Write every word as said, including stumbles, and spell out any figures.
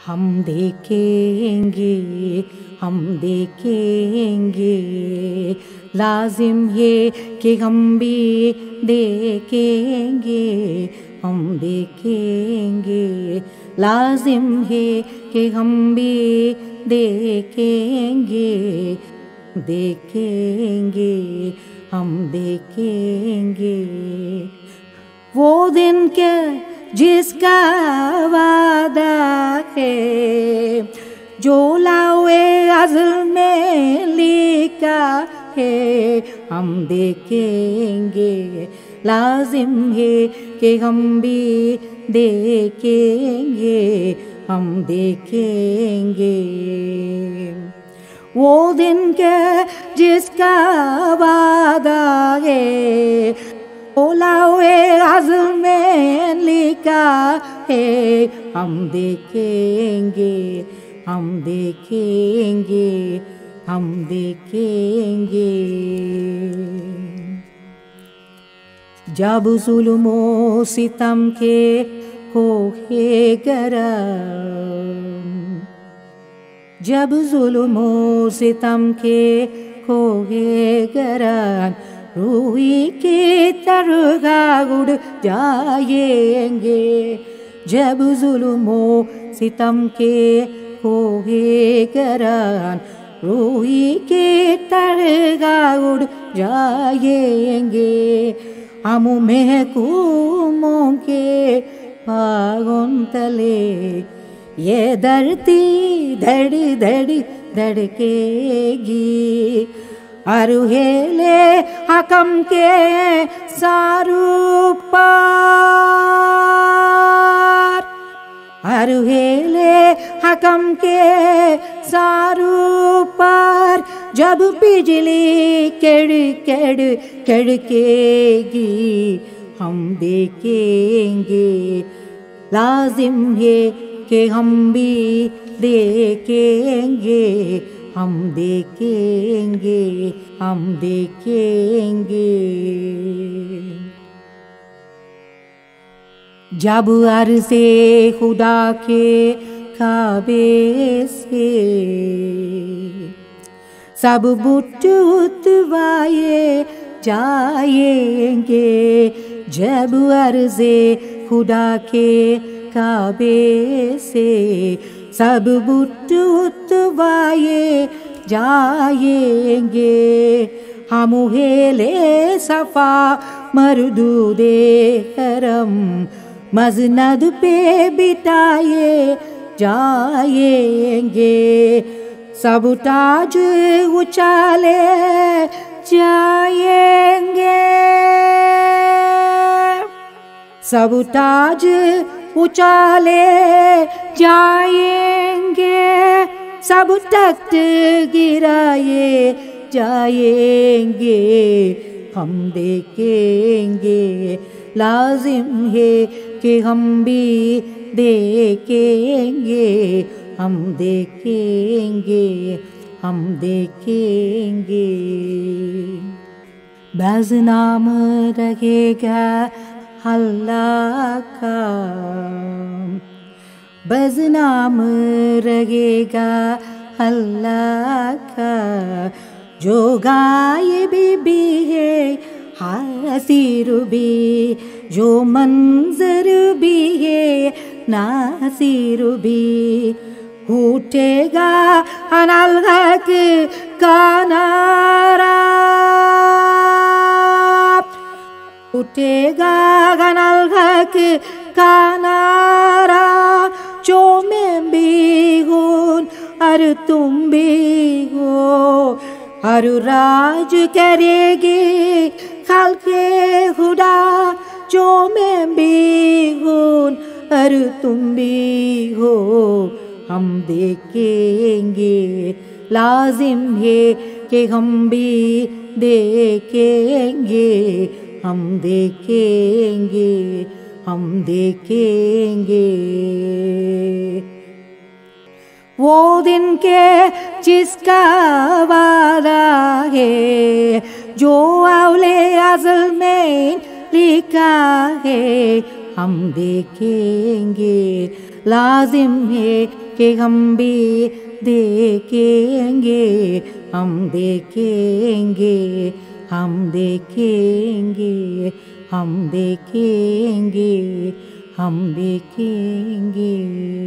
ہم دیکھیں گے ہم دیکھیں گے لازم ہے کہ ہم بھی دیکھیں گے ہم دیکھیں گے لازم ہے کہ ہم بھی دیکھیں گے دیکھیں گے ہم دیکھیں گے وہ دن کے جس کا وعدہ ہے جو لوحے ازل میں لکھا ہے ہم دیکھیں گے لازم ہے کہ ہم بھی دیکھیں گے ہم دیکھیں گے وہ دن کے جس کا وعدہ ہے لوحے ازل میں لکھا ہے ہم دیکھیں گے ہم دیکھیں گے ہم دیکھیں گے جب ظلم و ستم کے کوہ گرم جب ظلم و ستم کے کوہ گرم روئی کی طرح اڑ جائیں گے جب ظلم و ستم کے کوہ گران روئی کی طرح اڑ جائیں گے ہم محکوموں کے پاؤں تلے یہ دھرتی دھڑ دھڑ دھڑکے گی اروہیلے حکم کے سارو پار اروہیلے حکم کے سارو پار جب بجلی کڑ کڑ کڑکے گی ہم دیکھیں گے لازم ہے کہ ہم بھی دیکھیں گے ہم دیکھیں گے ہم دیکھیں گے جب عرض خدا کے کعبے سے سب بت اتوائے جائیں گے جب عرض خدا کے کعبے سے سب بت اتوائے جائیں گے ہم ہیلے صفا مردود حرم مزند پہ بٹائے جائیں گے سب تاج اچھالے جائیں گے سب تاج اچھالے جائیں گے سب تخت گرائے جائیں گے ہم دیکھیں گے لازم ہے کہ ہم بھی دیکھیں گے ہم دیکھیں گے ہم دیکھیں گے بعض نام رہے گا اللہ کا بعض نام رہے گا اللہ کا جو غائب بھی ہے حاضر بھی جو منظر بھی ہے ناظر بھی اٹھے گا انالحق کا نعرہ اٹھے گا انالحق کا نعرہ جو میں بھی ہوں اور تم بھی ہو اور راج کرے گی خلق خدا جو میں بھی ہوں اور تم بھی ہو ہم دیکھیں گے لازم ہے کہ ہم بھی دیکھیں گے ہم دیکھیں گے ہم دیکھیں گے وہ دن کے جس کا وعدہ ہے جو اولے ازل میں لکھا ہے ہم دیکھیں گے، لازم ہے کہ ہم بھی دیکھیں گے، ہم دیکھیں گے، ہم دیکھیں گے، ہم دیکھیں گے، ہم دیکھیں گے۔